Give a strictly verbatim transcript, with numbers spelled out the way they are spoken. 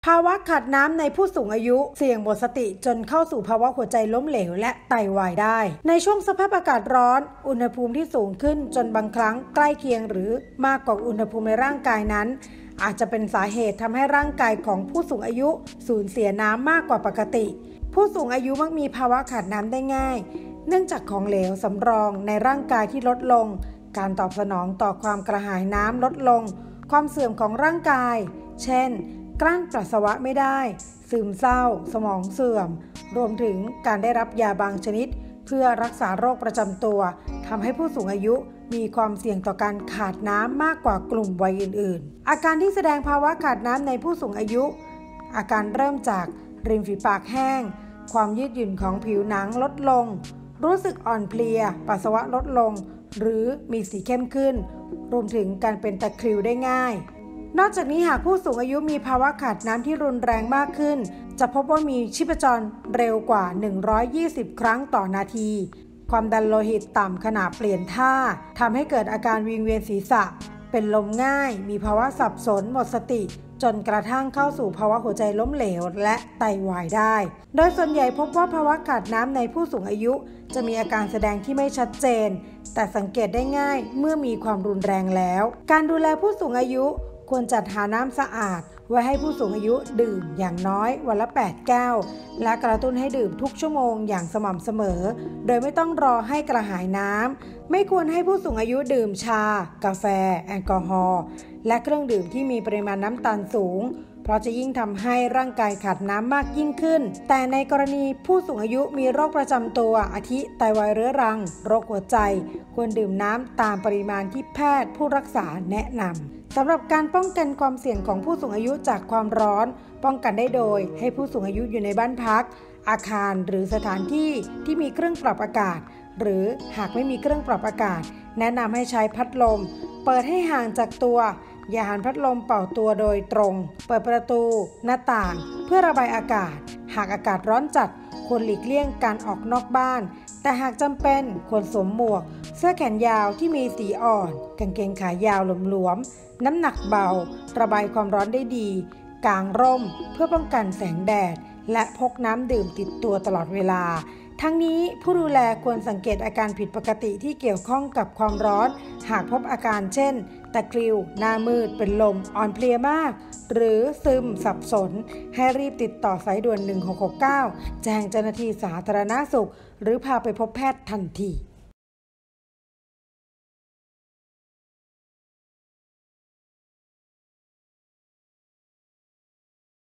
ภาวะขาดน้ำในผู้สูงอายุเสี่ยงหมดสติจนเข้าสู่ภาวะหัวใจล้มเหลวและไตวายได้ในช่วงสภาพอากาศร้อนอุณหภูมิที่สูงขึ้นจนบางครั้งใกล้เคียงหรือมากกว่าอุณหภูมิในร่างกายนั้นอาจจะเป็นสาเหตุทำให้ร่างกายของผู้สูงอายุสูญเสียน้ำมากกว่าปกติผู้สูงอายุมักมีภาวะขาดน้ำได้ง่ายเนื่องจากของเหลวสำรองในร่างกายที่ลดลงการตอบสนองต่อความกระหายน้ำลดลงความเสื่อมของร่างกายเช่นกลั้นปัสสาวะไม่ได้ซึมเศร้าสมองเสื่อมรวมถึงการได้รับยาบางชนิดเพื่อรักษาโรคประจำตัวทำให้ผู้สูงอายุมีความเสี่ยงต่อการขาดน้ำมากกว่ากลุ่มวัยอื่นๆอาการที่แสดงภาวะขาดน้ำในผู้สูงอายุอาการเริ่มจากริมฝีปากแห้งความยืดหยุ่นของผิวหนังลดลงรู้สึกอ่อนเพลียปัสสาวะลดลงหรือมีสีเข้มขึ้นรวมถึงการเป็นตะคริวได้ง่ายนอกจากนี้หากผู้สูงอายุมีภาวะขาดน้ำที่รุนแรงมากขึ้นจะพบว่ามีชีพจรเร็วกว่าหนึ่งร้อยยี่สิบครั้งต่อนาทีความดันโลหิตต่ำขณะเปลี่ยนท่าทำให้เกิดอาการวิงเวียนศีรษะเป็นลมง่ายมีภาวะสับสนหมดสติจนกระทั่งเข้าสู่ภาวะหัวใจล้มเหลวและไตวายได้โดยส่วนใหญ่พบว่าภาวะขาดน้ำในผู้สูงอายุจะมีอาการแสดงที่ไม่ชัดเจนแต่สังเกตได้ง่ายเมื่อมีความรุนแรงแล้วการดูแลผู้สูงอายุควรจัดหาน้ำสะอาดไว้ให้ผู้สูงอายุดื่มอย่างน้อยวันละแปดแก้วและกระตุ้นให้ดื่มทุกชั่วโมงอย่างสม่ำเสมอโดยไม่ต้องรอให้กระหายน้ำไม่ควรให้ผู้สูงอายุดื่มชากาแฟแอลกอฮอล์และเครื่องดื่มที่มีปริมาณน้ำตาลสูงเพราะจะยิ่งทำให้ร่างกายขาดน้ำมากยิ่งขึ้นแต่ในกรณีผู้สูงอายุมีโรคประจำตัวอาทิไตวายเรื้อรังโรคหัวใจควรดื่มน้ำตามปริมาณที่แพทย์ผู้รักษาแนะนำสำหรับการป้องกันความเสี่ยงของผู้สูงอายุจากความร้อนป้องกันได้โดยให้ผู้สูงอายุอยู่ในบ้านพักอาคารหรือสถานที่ที่มีเครื่องปรับอากาศหรือหากไม่มีเครื่องปรับอากาศแนะนำให้ใช้พัดลมเปิดให้ห่างจากตัวอย่าหันพัดลมเป่าตัวโดยตรงเปิดประตูหน้าต่างเพื่อระบายอากาศหากอากาศร้อนจัดควรหลีกเลี่ยงการออกนอกบ้านแต่หากจำเป็นควรสวมหมวกเสื้อแขนยาวที่มีสีอ่อนกางเกงขายาวหลวมๆน้ำหนักเบาระบายความร้อนได้ดีกางร่มเพื่อป้องกันแสงแดดและพกน้ำดื่มติดตัวตลอดเวลาทั้งนี้ผู้ดูแลควรสังเกตอาการผิดปกติที่เกี่ยวข้องกับความร้อนหากพบอาการเช่นตะคริวหน้ามืดเป็นลมอ่อนเพลียมากหรือซึมสับสนให้รีบติดต่อสายด่วนหนึ่งหกหกเก้าแจ้งเจ้าหน้าที่สาธารณสุขหรือพาไปพบแพทย์ทันที